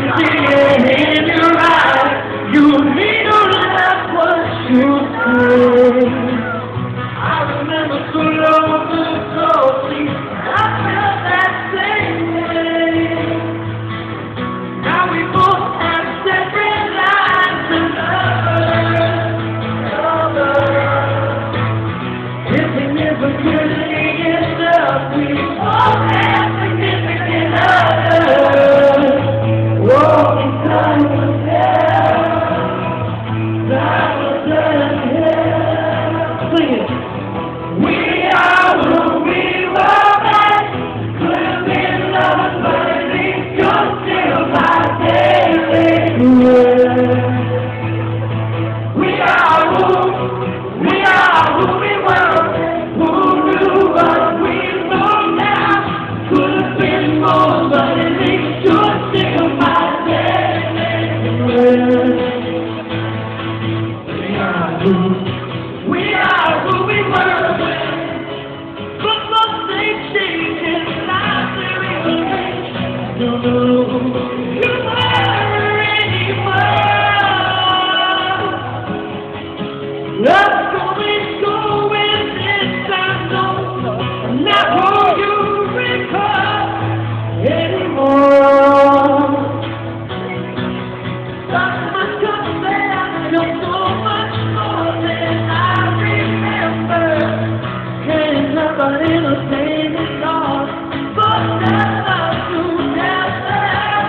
see it in your eyes. You need to laugh what you say. I remember so long ago, see, I felt that same way. Now we both have separate lives and lovers. If we never could end up, we both have significant others. Walking time will tell. Time will tell. Sing it. We are who we were then. Could have been lovers, but at least you're still my daily. We are who we were. Who knew what we know now? Could have been more, but at least you're still my daily. We are who we were. But most things change in life, there is a change. Don't know who you were anymore. Love's going this time, no, not who you recall anymore. Not much of that, just so much more than I remember. Can't nobody in the same as all, but that's not together.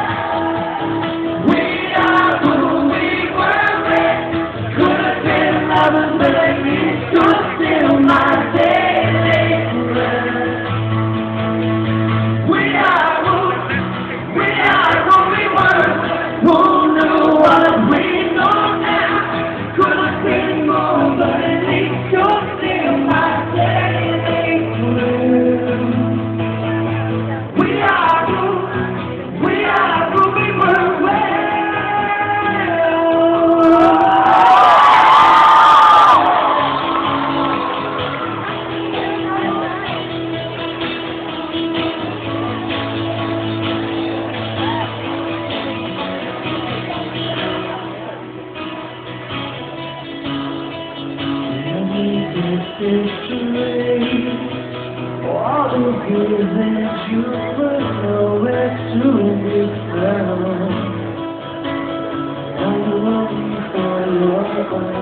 We are who we were then. Could have been lovers, but at least you're still my daily friend. We are who we were. Who knew what we know now? Could have been more, but at least you're still my daily friend. We are who we were. All the good that you were nowhere to be found. I love you for your